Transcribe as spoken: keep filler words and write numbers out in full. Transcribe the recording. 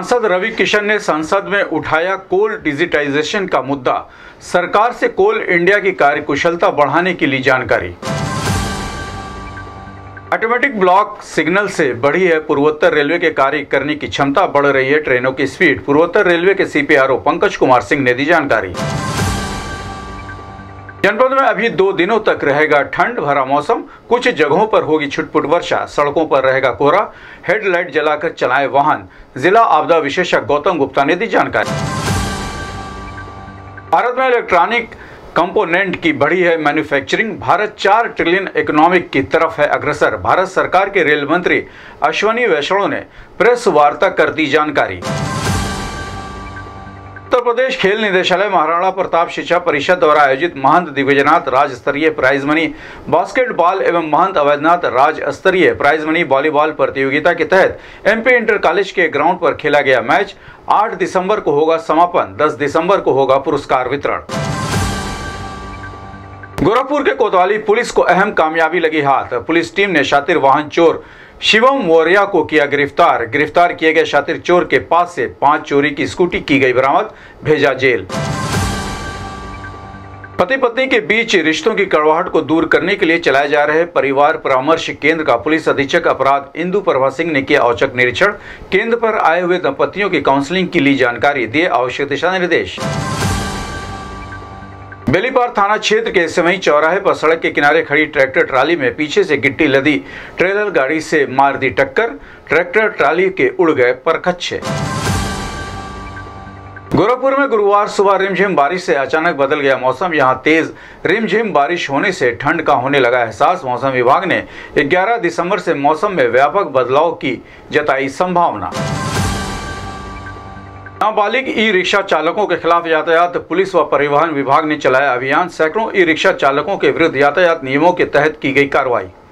सांसद रवि किशन ने संसद में उठाया कोल डिजिटाइजेशन का मुद्दा। सरकार से कोल इंडिया की कार्यकुशलता बढ़ाने की ली जानकारी। ऑटोमेटिक ब्लॉक सिग्नल से बढ़ी है पूर्वोत्तर रेलवे के कार्य करने की क्षमता, बढ़ रही है ट्रेनों की स्पीड। पूर्वोत्तर रेलवे के सीपीआरओ पंकज कुमार सिंह ने दी जानकारी। जनपद में अभी दो दिनों तक रहेगा ठंड भरा मौसम, कुछ जगहों पर होगी छुटपुट वर्षा, सड़कों पर रहेगा कोहरा, हेडलाइट जलाकर चलाएं वाहन। जिला आपदा विशेषज्ञ गौतम गुप्ता ने दी जानकारी। भारत में इलेक्ट्रॉनिक कंपोनेंट की बढ़ी है मैन्युफैक्चरिंग, भारत चार ट्रिलियन इकोनॉमिक की तरफ है अग्रसर। भारत सरकार के रेल मंत्री अश्वनी वैष्णव ने प्रेस वार्ता कर दी जानकारी। उत्तर प्रदेश खेल निदेशालय महाराणा प्रताप शिक्षा परिषद द्वारा आयोजित महंत दिग्विजयनाथ राज्य स्तरीय प्राइज मनी बास्केटबॉल एवं महंत अवैधनाथ राज्य स्तरीय प्राइज मनी वॉलीबॉल प्रतियोगिता के तहत एमपी इंटर कॉलेज के ग्राउंड पर खेला गया मैच। आठ दिसंबर को होगा समापन, दस दिसंबर को होगा पुरस्कार वितरण। गोरखपुर के कोतवाली पुलिस को अहम कामयाबी लगी हाथ। पुलिस टीम ने शातिर वाहन चोर शिवम मौर्या को किया गिरफ्तार। गिरफ्तार किए गए शातिर चोर के पास से पांच चोरी की स्कूटी की गई बरामद, भेजा जेल। पति पत्नी के बीच रिश्तों की कड़वाहट को दूर करने के लिए चलाए जा रहे परिवार परामर्श केंद्र का पुलिस अधीक्षक अपराध इंदु प्रभा सिंह ने किया औचक निरीक्षण। केंद्र पर आए हुए दंपतियों की काउंसलिंग की ली जानकारी, दिए आवश्यक दिशा निर्देश। बेलीपार थाना क्षेत्र के सिमई चौराहे पर सड़क के किनारे खड़ी ट्रैक्टर ट्राली में पीछे से गिट्टी लदी ट्रेलर गाड़ी से मार दी टक्कर, ट्रैक्टर ट्राली के उड़ गए परखच्चे। गोरखपुर में गुरुवार सुबह रिमझिम बारिश से अचानक बदल गया मौसम। यहां तेज रिमझिम बारिश होने से ठंड का होने लगा एहसास। मौसम विभाग ने ग्यारह दिसंबर से मौसम में व्यापक बदलाव की जताई संभावना। नाबालिग ई रिक्शा चालकों के खिलाफ यातायात पुलिस व परिवहन विभाग ने चलाया अभियान। सैकड़ों ई रिक्शा चालकों के विरुद्ध यातायात नियमों के तहत की गई कार्रवाई।